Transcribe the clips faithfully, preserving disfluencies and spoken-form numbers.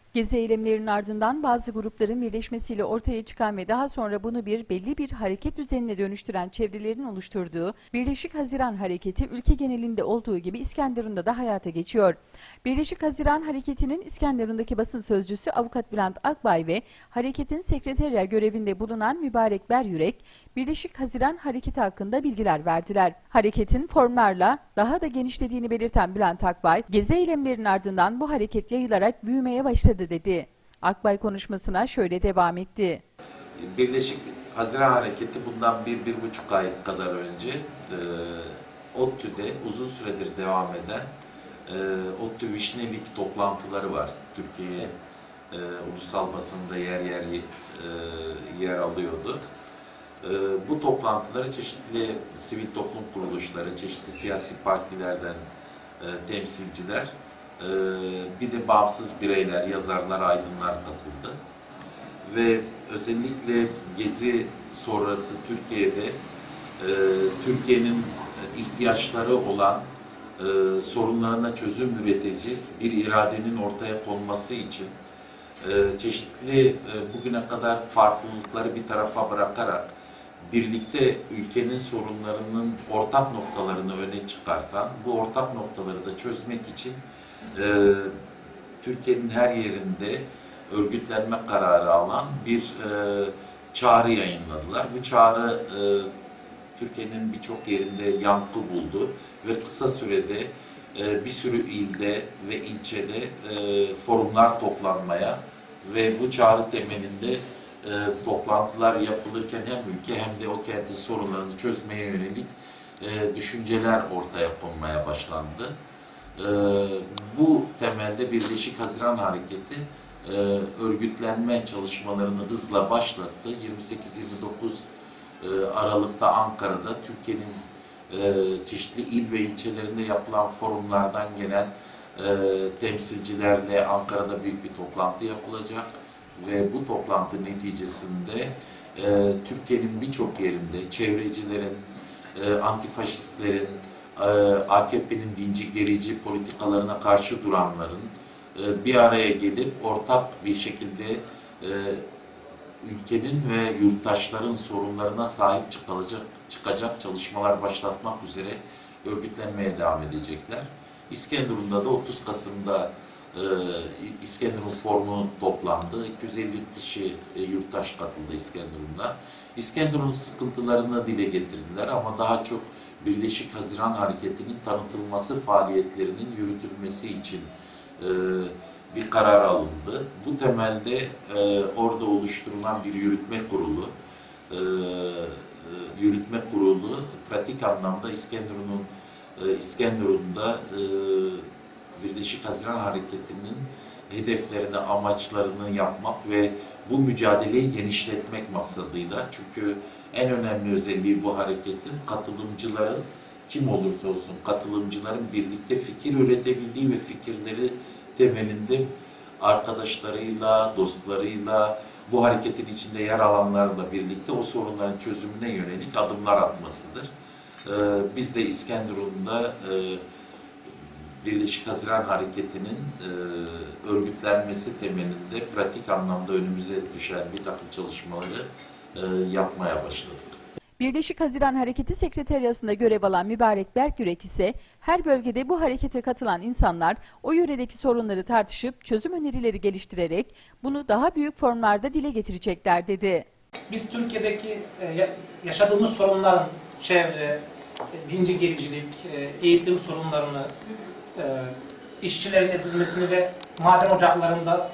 Gezi eylemlerinin ardından bazı grupların birleşmesiyle ortaya çıkan ve daha sonra bunu bir belli bir hareket düzenine dönüştüren çevrelerin oluşturduğu Birleşik Haziran Hareketi ülke genelinde olduğu gibi İskenderun'da da hayata geçiyor. Birleşik Haziran Hareketi'nin İskenderun'daki basın sözcüsü Avukat Bülent Akbay ve hareketin sekreterya görevinde bulunan Mübarek Beryürek, Birleşik Haziran Hareketi hakkında bilgiler verdiler. Hareketin formlarla daha da genişlediğini belirten Bülent Akbay, gezi eylemlerinin ardından bu hareket yayılarak büyümeye başladı dedi. Akbay konuşmasına şöyle devam etti. Birleşik Haziran Hareketi bundan bir, bir buçuk ay kadar önce e, ODTÜ'de uzun süredir devam eden e, ODTÜ Vişnelik toplantıları var. Türkiye e, ulusal basında yer yer e, yer alıyordu. E, bu toplantıları çeşitli sivil toplum kuruluşları, çeşitli siyasi partilerden e, temsilciler, e, bir de bağımsız bireyler, yazarlar, aydınlar katıldı. Ve özellikle Gezi sonrası Türkiye'de e, Türkiye'nin ihtiyaçları olan e, sorunlarına çözüm üretecek bir iradenin ortaya konması için e, çeşitli e, bugüne kadar farklılıkları bir tarafa bırakarak birlikte ülkenin sorunlarının ortak noktalarını öne çıkartan, bu ortak noktaları da çözmek için e, Türkiye'nin her yerinde örgütlenme kararı alan bir e, çağrı yayınladılar. Bu çağrı e, Türkiye'nin birçok yerinde yankı buldu ve kısa sürede e, bir sürü ilde ve ilçede e, forumlar toplanmaya ve bu çağrı temelinde e, toplantılar yapılırken hem ülke hem de o kentin sorunlarını çözmeye yönelik e, düşünceler ortaya konmaya başlandı. E, bu temelde Birleşik Haziran Hareketi e, örgütlenme çalışmalarını hızla başlattı. yirmi sekiz yirmi dokuz e, Aralık'ta Ankara'da Türkiye'nin e, çeşitli il ve ilçelerinde yapılan forumlardan gelen e, temsilcilerle Ankara'da büyük bir toplantı yapılacak. Ve bu toplantı neticesinde e, Türkiye'nin birçok yerinde çevrecilerin, e, antifaşistlerin, e, A K P'nin dinci gerici politikalarına karşı duranların e, bir araya gelip ortak bir şekilde e, ülkenin ve yurttaşların sorunlarına sahip çıkacak, çıkacak çalışmalar başlatmak üzere örgütlenmeye devam edecekler. İskenderun'da da otuz Kasım'da Ee, İskenderun Forumu toplandı. iki yüz elli kişi e, yurttaş katıldı İskenderun'da. İskenderun sıkıntılarını dile getirdiler ama daha çok Birleşik Haziran Hareketi'nin tanıtılması faaliyetlerinin yürütülmesi için e, bir karar alındı. Bu temelde e, orada oluşturulan bir yürütme kurulu, e, e, yürütme kurulu pratik anlamda İskenderun'un e, İskenderun'da e, Birleşik Haziran Hareketi'nin hedeflerini, amaçlarını yapmak ve bu mücadeleyi genişletmek maksadıyla. Çünkü en önemli özelliği bu hareketin katılımcıların, kim olursa olsun katılımcıların birlikte fikir üretebildiği ve fikirleri temelinde arkadaşlarıyla, dostlarıyla, bu hareketin içinde yer alanlarla birlikte o sorunların çözümüne yönelik adımlar atmasıdır. Ee, biz de İskenderun'da e, Birleşik Haziran Hareketi'nin e, örgütlenmesi temelinde pratik anlamda önümüze düşen bir takım çalışmaları e, yapmaya başladık. Birleşik Haziran Hareketi Sekreteryası'nda görev alan Mübarek Beryürek ise her bölgede bu harekete katılan insanlar o yöredeki sorunları tartışıp çözüm önerileri geliştirerek bunu daha büyük formlarda dile getirecekler dedi. Biz Türkiye'deki e, yaşadığımız sorunların çevre, dinci gericilik, e, eğitim sorunlarını, e, işçilerin ezilmesini ve maden ocaklarında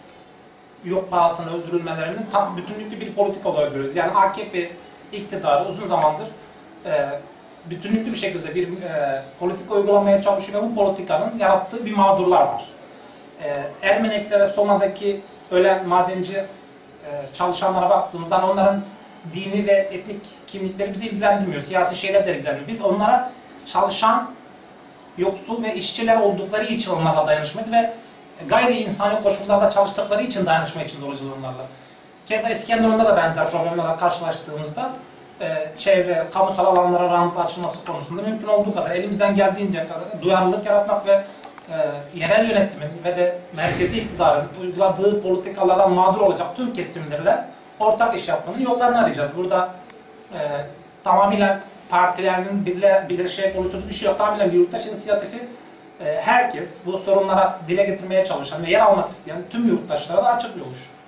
yok pahasına öldürülmelerinin tam bütünlüklü bir politik olarak görüyoruz. Yani A K P iktidarı uzun zamandır e, bütünlüklü bir şekilde bir e, politika uygulamaya çalışıyor ve bu politikanın yarattığı bir mağdurlar var. E, Ermeneklere, Soma'daki ölen madenci e, çalışanlara baktığımızda onların dini ve etnik kimlikleri bizi ilgilendirmiyor, siyasi şeyler de ilgilenmiyor. Biz onlara çalışan, yoksul ve işçiler oldukları için onlarla dayanışmayız ve gayri insani koşullarda çalıştıkları için dayanışma içinde olacağız onlarla. Keza İskenderun'da da benzer problemlerle karşılaştığımızda e, çevre, kamusal alanlara rant açılması konusunda mümkün olduğu kadar elimizden geldiğince kadar duyarlılık yaratmak ve e, yerel yönetimin ve de merkezi iktidarın uyguladığı politikalardan mağdur olacak tüm kesimlerle ortak iş yapmanın yollarını arayacağız. Burada e, tamamıyla partilerin birle, birleşerek oluşturduğu bir şey yok. Tamamen bir yurttaş inisiyatifi. E, herkes bu sorunlara dile getirmeye çalışan ve yer almak isteyen tüm yurttaşlara da açık bir oluş.